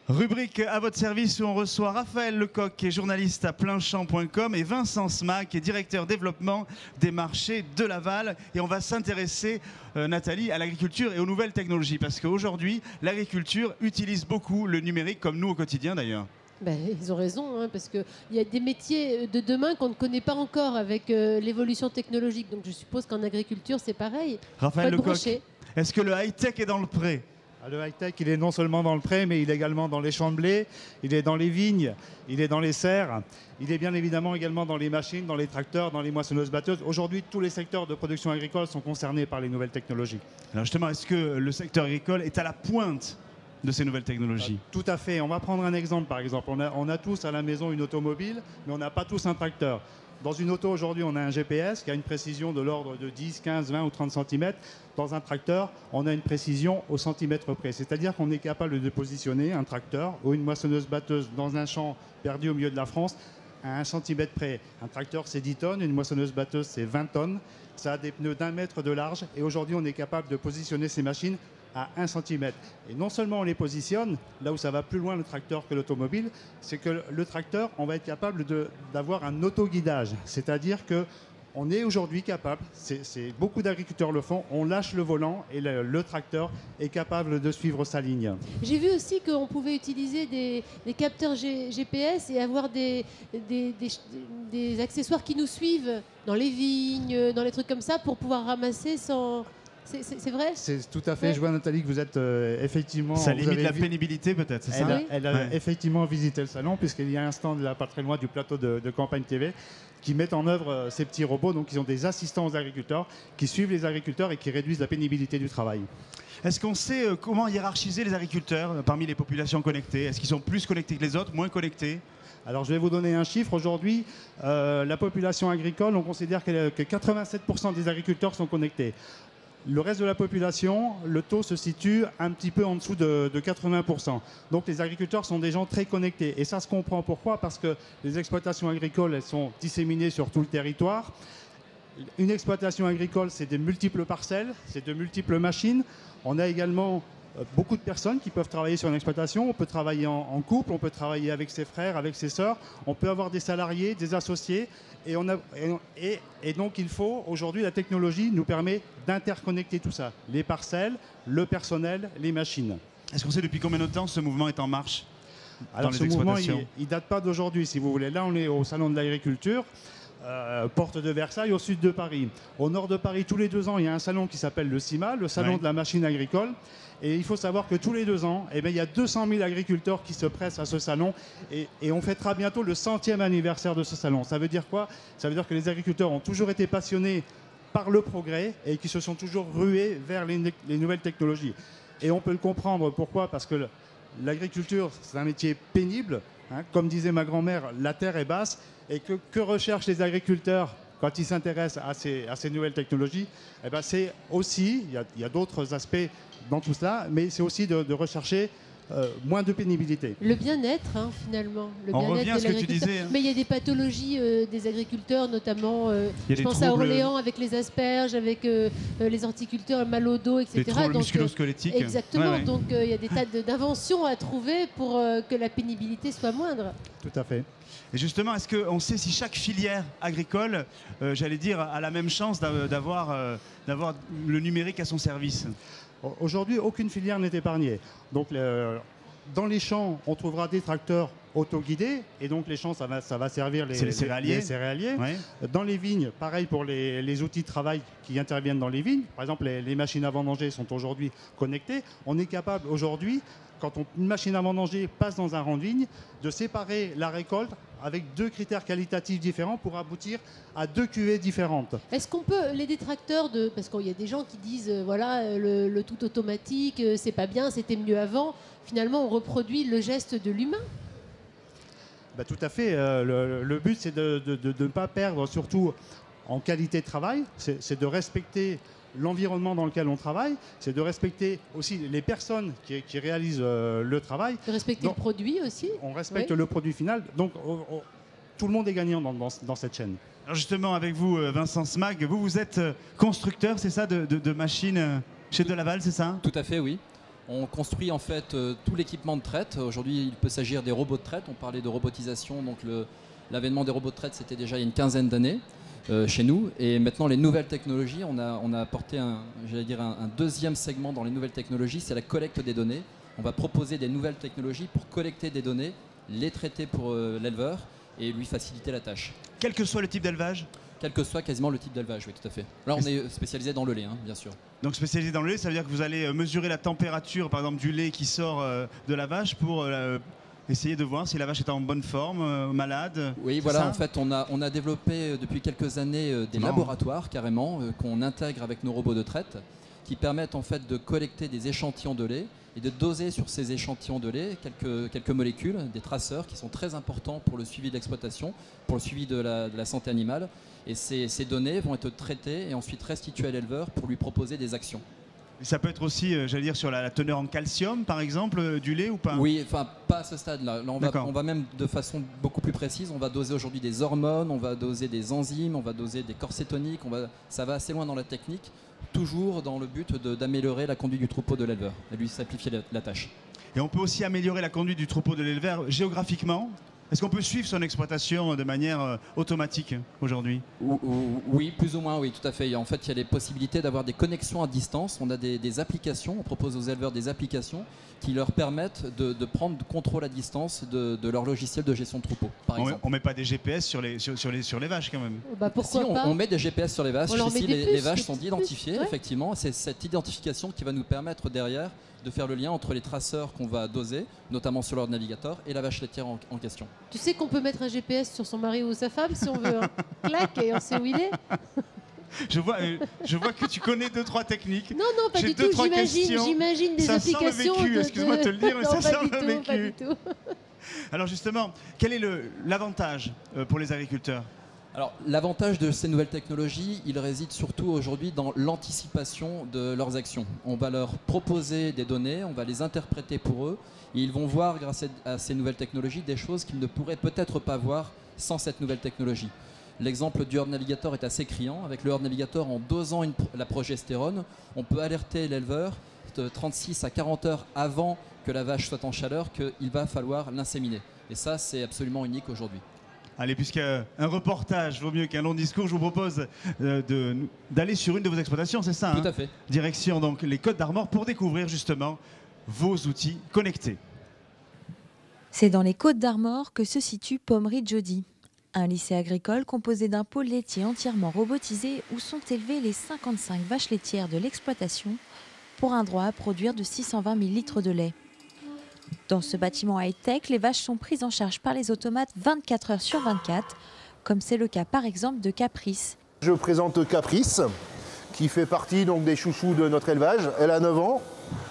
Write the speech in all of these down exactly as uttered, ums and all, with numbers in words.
Rubrique à votre service où on reçoit Raphaël Lecoq, qui est journaliste à Pleinchamp point com, et Vincent Smaak, qui est directeur développement des marchés de Laval. Et on va s'intéresser, euh, Nathalie, à l'agriculture et aux nouvelles technologies. Parce qu'aujourd'hui, l'agriculture utilise beaucoup le numérique, comme nous au quotidien d'ailleurs. Ben, ils ont raison, hein, parce qu'il y a des métiers de demain qu'on ne connaît pas encore avec euh, l'évolution technologique. Donc je suppose qu'en agriculture, c'est pareil. Raphaël Lecoq, est-ce que le high-tech est dans le pré ? Le high-tech, il est non seulement dans le pré, mais il est également dans les champs de blé, il est dans les vignes, il est dans les serres, il est bien évidemment également dans les machines, dans les tracteurs, dans les moissonneuses-batteuses. Aujourd'hui, tous les secteurs de production agricole sont concernés par les nouvelles technologies. Alors justement, est-ce que le secteur agricole est à la pointe de ces nouvelles technologies? Tout à fait. On va prendre un exemple, par exemple. On a, on a tous à la maison une automobile, mais on n'a pas tous un tracteur. Dans une auto, aujourd'hui, on a un G P S qui a une précision de l'ordre de dix, quinze, vingt ou trente centimètres. Dans un tracteur, on a une précision au centimètre près. C'est-à-dire qu'on est capable de positionner un tracteur ou une moissonneuse-batteuse dans un champ perdu au milieu de la France à un centimètre près. Un tracteur, c'est dix tonnes, une moissonneuse-batteuse, c'est vingt tonnes. Ça a des pneus d'un mètre de large. Et aujourd'hui, on est capable de positionner ces machines à un centimètre. Et non seulement on les positionne, là où ça va plus loin le tracteur que l'automobile, c'est que le tracteur, on va être capable d'avoir un autoguidage. C'est-à-dire que on est aujourd'hui capable, c'est, c'est, beaucoup d'agriculteurs le font, on lâche le volant et le, le tracteur est capable de suivre sa ligne. J'ai vu aussi qu'on pouvait utiliser des, des capteurs G, GPS et avoir des, des, des, des accessoires qui nous suivent dans les vignes, dans les trucs comme ça, pour pouvoir ramasser sans... C'est vrai? C'est tout à fait. Ouais. Je vois, Nathalie, que vous êtes euh, effectivement... Ça limite la pénibilité peut-être, c'est ça? Elle a, elle a ouais. effectivement visité le salon, puisqu'il y a un stand là, pas très loin du plateau de, de Campagne T V, qui met en œuvre euh, ces petits robots. Donc, ils ont des assistants aux agriculteurs, qui suivent les agriculteurs et qui réduisent la pénibilité du travail. Est-ce qu'on sait euh, comment hiérarchiser les agriculteurs euh, parmi les populations connectées? Est-ce qu'ils sont plus connectés que les autres, moins connectés? Alors, je vais vous donner un chiffre. Aujourd'hui, euh, la population agricole, on considère que, que quatre-vingt-sept pour cent des agriculteurs sont connectés. Le reste de la population, le taux se situe un petit peu en dessous de, de quatre-vingts pour cent. Donc les agriculteurs sont des gens très connectés. Et ça se comprend pourquoi? Parce que les exploitations agricoles, elles sont disséminées sur tout le territoire. Une exploitation agricole, c'est de multiples parcelles, c'est de multiples machines. On a également beaucoup de personnes qui peuvent travailler sur une exploitation. On peut travailler en, en couple, on peut travailler avec ses frères, avec ses sœurs. On peut avoir des salariés, des associés. Et, on a, et, et donc, il faut, aujourd'hui, la technologie nous permet d'interconnecter tout ça. Les parcelles, le personnel, les machines. Est-ce qu'on sait depuis combien de temps ce mouvement est en marche? Alors, ce mouvement, il ne date pas d'aujourd'hui, si vous voulez. Là, on est au Salon de l'Agriculture, euh, porte de Versailles, au sud de Paris. Au nord de Paris, tous les deux ans, il y a un salon qui s'appelle le CIMA, le Salon ouais. de la machine agricole. Et il faut savoir que tous les deux ans, eh bien, il y a deux cent mille agriculteurs qui se pressent à ce salon et, et on fêtera bientôt le centième anniversaire de ce salon. Ça veut dire quoi? Ça veut dire que les agriculteurs ont toujours été passionnés par le progrès et qui se sont toujours rués vers les, les nouvelles technologies. Et on peut le comprendre. Pourquoi? Parce que l'agriculture, c'est un métier pénible. Hein. Comme disait ma grand-mère, la terre est basse. Et que, que recherchent les agriculteurs quand ils s'intéressent à ces, à ces nouvelles technologies? Eh ben, c'est aussi, il y a, il y a d'autres aspects dans tout cela, mais c'est aussi de, de rechercher euh, moins de pénibilité. Le bien-être, hein, finalement. Le On revient à ce que tu disais. Hein. Mais il y a des pathologies euh, des agriculteurs, notamment, euh, je pense à Orléans avec les asperges, avec euh, les horticulteurs, le mal au dos, et cetera. Les troubles musculo-squelettiques. Euh, exactement. Ouais, ouais. Donc, il euh, y a des tas d'inventions à trouver pour euh, que la pénibilité soit moindre. Tout à fait. Et justement, est-ce qu'on sait si chaque filière agricole, euh, j'allais dire, a la même chance d'avoir euh, d'avoir le numérique à son service? Aujourd'hui, aucune filière n'est épargnée. Donc, le, dans les champs, on trouvera des tracteurs autoguidés. Et donc, les champs, ça va, ça va servir les, les céréaliers. Les céréaliers. Ouais. Dans les vignes, pareil pour les, les outils de travail qui interviennent dans les vignes. Par exemple, les, les machines à vendanger sont aujourd'hui connectées. On est capable aujourd'hui, quand on, une machine à vendanger passe dans un rang de vigne, de séparer la récolte avec deux critères qualitatifs différents pour aboutir à deux cuvées différentes. Est-ce qu'on peut, les détracteurs de... Parce qu'il y a des gens qui disent, euh, voilà, le, le tout automatique, euh, c'est pas bien, c'était mieux avant. Finalement, on reproduit le geste de l'humain. Bah, tout à fait. Euh, le, le but, c'est de ne de, de, de pas perdre, surtout en qualité de travail. C'est de respecter l'environnement dans lequel on travaille, c'est de respecter aussi les personnes qui, qui réalisent euh, le travail. De respecter donc, le produit aussi. On respecte oui. le produit final. Donc, on, on, tout le monde est gagnant dans, dans, dans cette chaîne. Alors justement, avec vous, Vincent Smaak, vous, vous êtes constructeur, c'est ça, de, de, de machines chez De Laval, c'est ça? Tout à fait, oui. On construit en fait euh, tout l'équipement de traite. Aujourd'hui, il peut s'agir des robots de traite. On parlait de robotisation, donc l'avènement des robots de traite, c'était déjà il y a une quinzaine d'années euh, chez nous. Et maintenant, les nouvelles technologies, on a, on a apporté un, j'allais dire un, un deuxième segment dans les nouvelles technologies, c'est la collecte des données. On va proposer des nouvelles technologies pour collecter des données, les traiter pour euh, l'éleveur et lui faciliter la tâche. Quel que soit le type d'élevage ? Quel que soit quasiment le type d'élevage, oui, tout à fait. Là, on est spécialisé dans le lait, hein, bien sûr. Donc spécialisé dans le lait, ça veut dire que vous allez mesurer la température, par exemple, du lait qui sort euh, de la vache pour euh, essayer de voir si la vache est en bonne forme, euh, malade. Oui, voilà, en fait, on a, on a développé depuis quelques années euh, des non. laboratoires, carrément, euh, qu'on intègre avec nos robots de traite, qui permettent en fait de collecter des échantillons de lait et de doser sur ces échantillons de lait quelques, quelques molécules, des traceurs qui sont très importants pour le suivi de l'exploitation, pour le suivi de la, de la santé animale. Et ces, ces données vont être traitées et ensuite restituées à l'éleveur pour lui proposer des actions. Et ça peut être aussi, euh, j'allais dire, sur la, la teneur en calcium, par exemple, euh, du lait ou pas? Oui, enfin pas à ce stade-là. Là, on, va, on va même de façon beaucoup plus précise. On va doser aujourd'hui des hormones, on va doser des enzymes, on va doser des corsets toniques. On va, ça va assez loin dans la technique, toujours dans le but d'améliorer la conduite du troupeau de l'éleveur et lui simplifier la, la tâche. Et on peut aussi améliorer la conduite du troupeau de l'éleveur géographiquement? Est-ce qu'on peut suivre son exploitation de manière euh, automatique aujourd'hui? Oui, plus ou moins, oui, tout à fait. En fait, il y a les possibilités d'avoir des connexions à distance. On a des, des applications, on propose aux éleveurs des applications qui leur permettent de, de prendre de contrôle à distance de, de leur logiciel de gestion de troupeau, par on exemple. On ne met pas des G P S sur les, sur, sur, les, sur les vaches quand même? Bah pourquoi si, on, pas on met des G P S sur les vaches. Ici, les, puces, les vaches sont identifiées, ouais. effectivement. C'est cette identification qui va nous permettre derrière de faire le lien entre les traceurs qu'on va doser, notamment sur leur navigateur, et la vache laitière en, en question. Tu sais qu'on peut mettre un G P S sur son mari ou sa femme si on veut. Hein. Clac, et on sait où il est. Je vois, euh, je vois que tu connais deux, trois techniques. Non, non, pas du tout. J'imagine des ça applications. Ça sent le vécu, de, excuse-moi de te le dire, mais non, ça pas sent du le tout, vécu. Pas du tout. Alors justement, quel est l'avantage euh, pour les agriculteurs? Alors, l'avantage de ces nouvelles technologies, il réside surtout aujourd'hui dans l'anticipation de leurs actions. On va leur proposer des données, on va les interpréter pour eux, et ils vont voir, grâce à ces nouvelles technologies, des choses qu'ils ne pourraient peut-être pas voir sans cette nouvelle technologie. L'exemple du Herd Navigator est assez criant. Avec le Herd Navigator, en dosant une, la progestérone, on peut alerter l'éleveur de trente-six à quarante heures avant que la vache soit en chaleur qu'il va falloir l'inséminer. Et ça, c'est absolument unique aujourd'hui. Allez, puisqu'un reportage vaut mieux qu'un long discours, je vous propose euh, d'aller sur une de vos exploitations, c'est ça? Tout hein à fait. Direction donc les Côtes d'Armor pour découvrir justement vos outils connectés. C'est dans les Côtes d'Armor que se situe Pommery Jody, un lycée agricole composé d'un pôle laitier entièrement robotisé où sont élevées les cinquante-cinq vaches laitières de l'exploitation pour un droit à produire de six cent vingt mille litres de lait. Dans ce bâtiment high-tech, les vaches sont prises en charge par les automates vingt-quatre heures sur vingt-quatre, comme c'est le cas par exemple de Caprice. Je présente Caprice, qui fait partie donc des chouchous de notre élevage. Elle a neuf ans.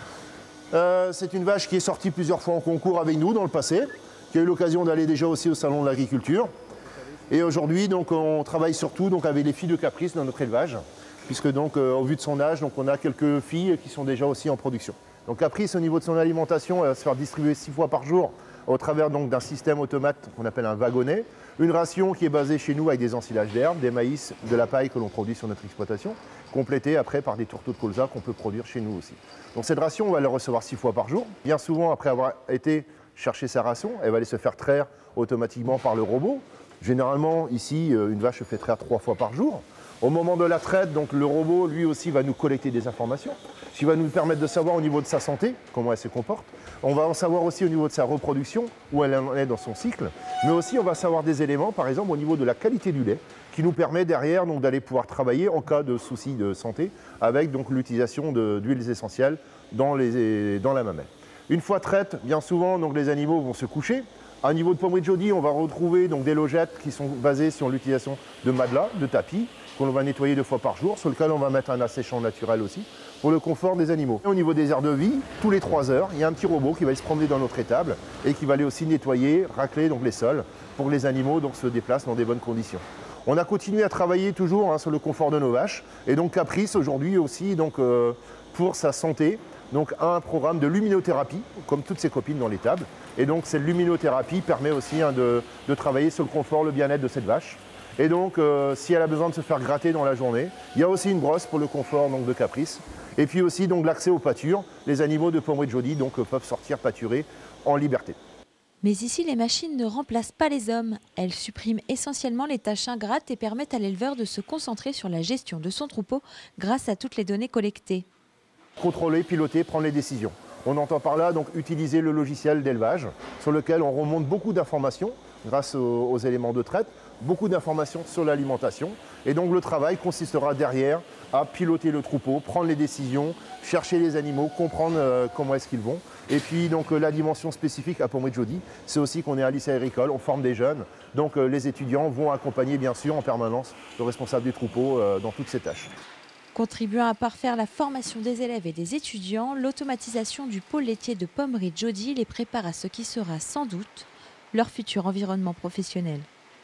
Euh, c'est une vache qui est sortie plusieurs fois en concours avec nous dans le passé, qui a eu l'occasion d'aller déjà aussi au salon de l'agriculture. Et aujourd'hui, donc, on travaille surtout donc, avec les filles de Caprice dans notre élevage, puisque donc, euh, au vu de son âge, donc, on a quelques filles qui sont déjà aussi en production. Donc Caprice, au niveau de son alimentation, elle va se faire distribuer six fois par jour au travers d'un système automate qu'on appelle un wagonnet. Une ration qui est basée chez nous avec des ensilages d'herbe, des maïs, de la paille que l'on produit sur notre exploitation, complétée après par des tourteaux de colza qu'on peut produire chez nous aussi. Donc cette ration, on va la recevoir six fois par jour. Bien souvent, après avoir été chercher sa ration, elle va aller se faire traire automatiquement par le robot. Généralement, ici, une vache se fait traire trois fois par jour. Au moment de la traite, donc, le robot, lui aussi, va nous collecter des informations, ce qui va nous permettre de savoir au niveau de sa santé, comment elle se comporte. On va en savoir aussi au niveau de sa reproduction, où elle en est dans son cycle. Mais aussi, on va savoir des éléments, par exemple, au niveau de la qualité du lait, qui nous permet derrière d'aller pouvoir travailler en cas de soucis de santé, avec l'utilisation d'huiles essentielles dans, les, dans la mamelle. Une fois traite, bien souvent, donc, les animaux vont se coucher. À niveau de Pommery Jody, on va retrouver donc, des logettes qui sont basées sur l'utilisation de matelas, de tapis, qu'on va nettoyer deux fois par jour, sur lequel on va mettre un asséchant naturel aussi, pour le confort des animaux. Et au niveau des aires de vie, tous les trois heures, il y a un petit robot qui va se promener dans notre étable et qui va aller aussi nettoyer, racler donc, les sols, pour que les animaux donc, se déplacent dans des bonnes conditions. On a continué à travailler toujours hein, sur le confort de nos vaches, et donc Caprice aujourd'hui aussi, donc, euh, pour sa santé, donc, a un programme de luminothérapie, comme toutes ses copines dans l'étable. Et donc cette luminothérapie permet aussi hein, de, de travailler sur le confort, le bien-être de cette vache. Et donc, euh, si elle a besoin de se faire gratter dans la journée, il y a aussi une brosse pour le confort donc, de Caprice. Et puis aussi donc l'accès aux pâtures. Les animaux de Pommery Jody donc, peuvent sortir pâturer en liberté. Mais ici, les machines ne remplacent pas les hommes. Elles suppriment essentiellement les tâches ingrates et permettent à l'éleveur de se concentrer sur la gestion de son troupeau grâce à toutes les données collectées. Contrôler, piloter, prendre les décisions. On entend par là donc utiliser le logiciel d'élevage sur lequel on remonte beaucoup d'informations grâce aux, aux éléments de traite, beaucoup d'informations sur l'alimentation. Et donc le travail consistera derrière à piloter le troupeau, prendre les décisions, chercher les animaux, comprendre euh, comment est-ce qu'ils vont. Et puis donc euh, la dimension spécifique à Pommery Jody, c'est aussi qu'on est à lycée agricole, on forme des jeunes. Donc euh, les étudiants vont accompagner bien sûr en permanence le responsable du troupeau euh, dans toutes ces tâches. Contribuant à parfaire la formation des élèves et des étudiants, l'automatisation du pôle laitier de Pommery Jody les prépare à ce qui sera sans doute leur futur environnement professionnel.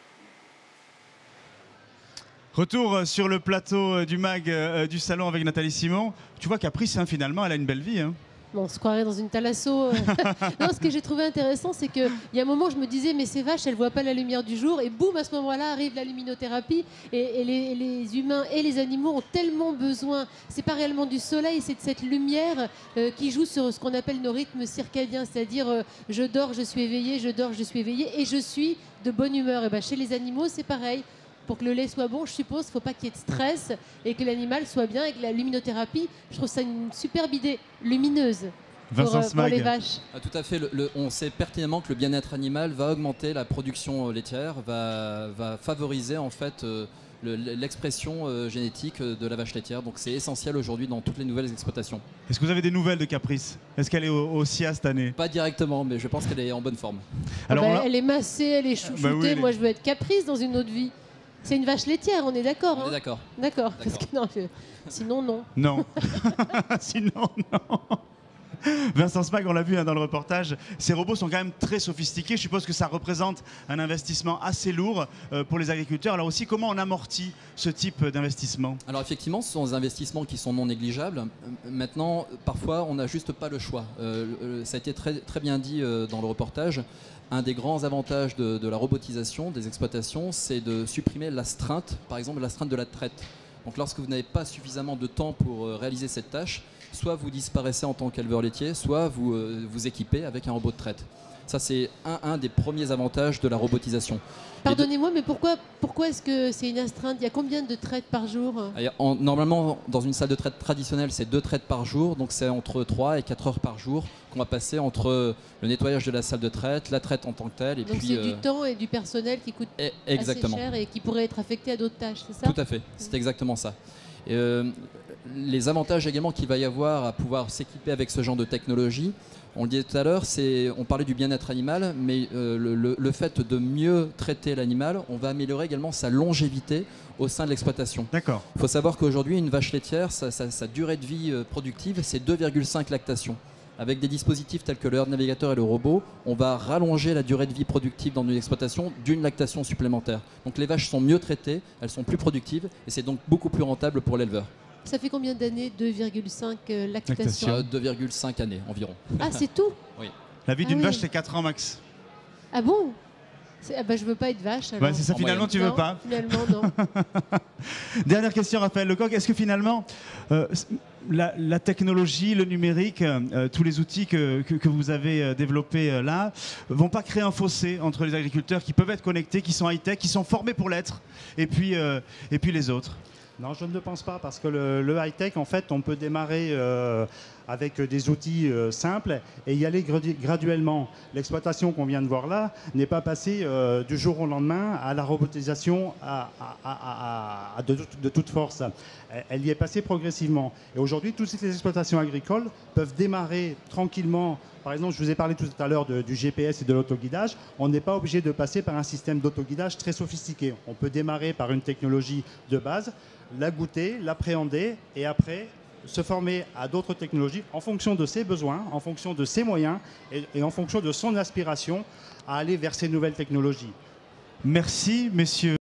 Retour sur le plateau du mag euh, du salon avec Nathalie Simon. Tu vois Caprice, hein, finalement, elle a une belle vie. Hein. Bon, on se croirait dans une thalasso. Non, ce que j'ai trouvé intéressant, c'est qu'il y a un moment, je me disais, mais ces vaches, elles ne voient pas la lumière du jour. Et boum, à ce moment-là, arrive la luminothérapie. Et, et les, les humains et les animaux ont tellement besoin. C'est pas réellement du soleil, c'est de cette lumière euh, qui joue sur ce qu'on appelle nos rythmes circadiens. C'est-à-dire, euh, je dors, je suis éveillé, je dors, je suis éveillé. Et je suis de bonne humeur. Et ben, chez les animaux, c'est pareil. Pour que le lait soit bon, je suppose, il ne faut pas qu'il y ait de stress et que l'animal soit bien. Avec la luminothérapie, je trouve ça une superbe idée lumineuse pour, euh, pour les vaches. Ah, tout à fait. Le, le, on sait pertinemment que le bien-être animal va augmenter la production laitière, va, va favoriser en fait euh, l'expression euh, génétique de la vache laitière. Donc c'est essentiel aujourd'hui dans toutes les nouvelles exploitations. Est-ce que vous avez des nouvelles de Caprice? Est-ce qu'elle est au, au S I A cette année? Pas directement, mais je pense qu'elle est en bonne forme. Alors, bah, elle est massée, elle est chouchoutée. Bah oui, elle est... Moi, je veux être Caprice dans une autre vie. C'est une vache laitière, on est d'accord? On hein est d'accord. D'accord. Parce que non, je... sinon non. Non. Sinon non. Vincent Smag, on l'a vu hein, dans le reportage, ces robots sont quand même très sophistiqués. Je suppose que ça représente un investissement assez lourd euh, pour les agriculteurs. Alors aussi, comment on amortit ce type d'investissement? Alors effectivement, ce sont des investissements qui sont non négligeables. Maintenant, parfois, on n'a juste pas le choix. Euh, ça a été très, très bien dit euh, dans le reportage. Un des grands avantages de, de la robotisation des exploitations, c'est de supprimer l'astreinte, par exemple l'astreinte de la traite. Donc lorsque vous n'avez pas suffisamment de temps pour euh, réaliser cette tâche, soit vous disparaissez en tant qu'éleveur laitier, soit vous euh, vous équipez avec un robot de traite. Ça, c'est un, un des premiers avantages de la robotisation. Pardonnez-moi, mais pourquoi, pourquoi est-ce que c'est une astreinte? Il y a combien de traites par jour? en, Normalement, dans une salle de traite traditionnelle, c'est deux traites par jour. Donc c'est entre trois et quatre heures par jour qu'on va passer entre le nettoyage de la salle de traite, la traite en tant que telle. Et donc c'est euh... du temps et du personnel qui coûte et, assez cher et qui pourrait être affecté à d'autres tâches, c'est ça? Tout à fait, c'est mmh. exactement ça. Et, euh, les avantages également qu'il va y avoir à pouvoir s'équiper avec ce genre de technologie, on le disait tout à l'heure, on parlait du bien-être animal, mais euh, le, le, le fait de mieux traiter l'animal, on va améliorer également sa longévité au sein de l'exploitation. D'accord. Il faut savoir qu'aujourd'hui, une vache laitière, sa, sa, sa durée de vie productive, c'est deux virgule cinq lactations. Avec des dispositifs tels que le Herd Navigator et le robot, on va rallonger la durée de vie productive dans une exploitation d'une lactation supplémentaire. Donc les vaches sont mieux traitées, elles sont plus productives et c'est donc beaucoup plus rentable pour l'éleveur. Ça fait combien d'années deux virgule cinq euh, lactations euh, deux virgule cinq années environ. Ah, c'est tout? Oui. La vie ah d'une oui. vache, c'est quatre ans max. Ah bon? Ah bah, je veux pas être vache. Bah, c'est ça, en finalement, moyenne. Tu veux non, pas? Finalement, non. Dernière question, Raphaël Lecoq. Est-ce que finalement, euh, la, la technologie, le numérique, euh, tous les outils que, que, que vous avez euh, développés euh, là, vont pas créer un fossé entre les agriculteurs qui peuvent être connectés, qui sont high-tech, qui sont formés pour l'être, et puis, euh, et puis les autres? Non, je ne pense pas, parce que le, le high-tech, en fait, on peut démarrer euh, avec des outils euh, simples et y aller gradu graduellement. L'exploitation qu'on vient de voir là n'est pas passée euh, du jour au lendemain à la robotisation à, à, à, à, de, de toute force. Elle y est passée progressivement. Et aujourd'hui, toutes les exploitations agricoles peuvent démarrer tranquillement. Par exemple, je vous ai parlé tout à l'heure du G P S et de l'autoguidage. On n'est pas obligé de passer par un système d'autoguidage très sophistiqué. On peut démarrer par une technologie de base, la goûter, l'appréhender et après se former à d'autres technologies en fonction de ses besoins, en fonction de ses moyens et, et en fonction de son aspiration à aller vers ces nouvelles technologies. Merci, messieurs.